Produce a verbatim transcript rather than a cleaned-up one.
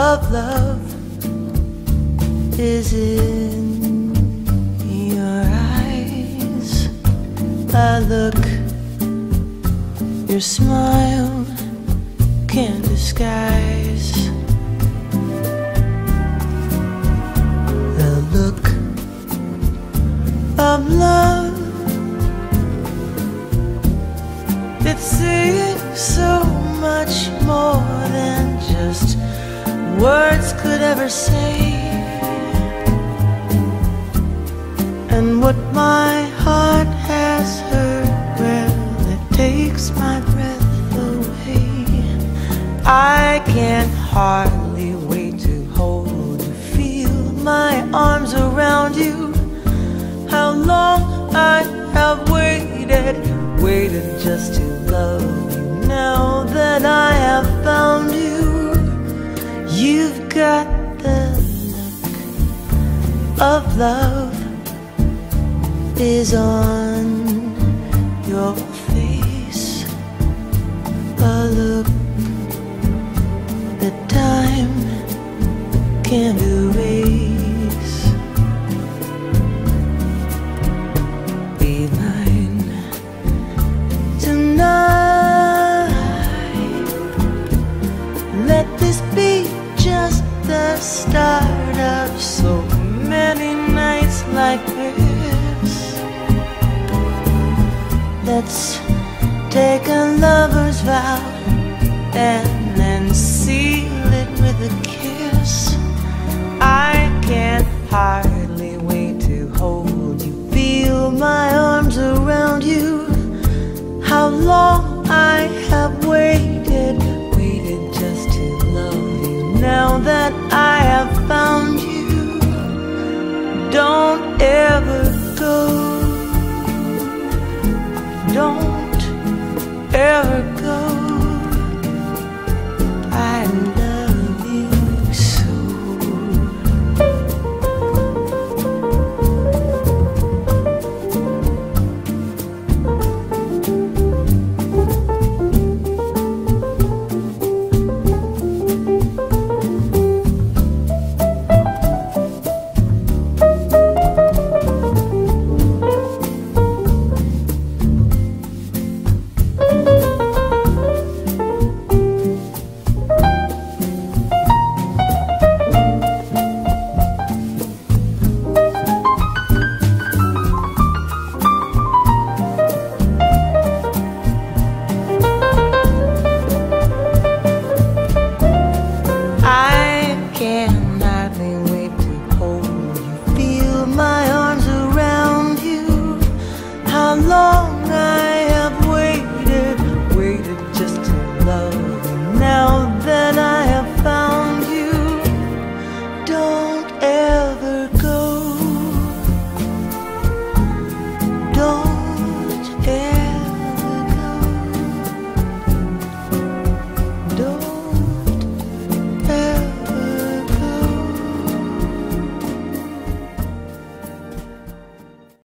of love is in your eyes. I look, your smile can't disguise the look of love. It's saying so much more than just words could ever say. And what my heart has heard, well, it takes my breath away. I can hardly wait to hold you, feel my arms around you. How long I have waited, waited just to love you. Now that I have found you, you've got the look of love is on your face, a look that time can't erase. Be mine tonight. Let this be just the start of so many nights like this. Let's take a lover's vow and then seal it with a kiss. I can't hardly wait to hold you, feel my arms around you. How long I have waited, waited just to love you. Now that I have found you, don't ever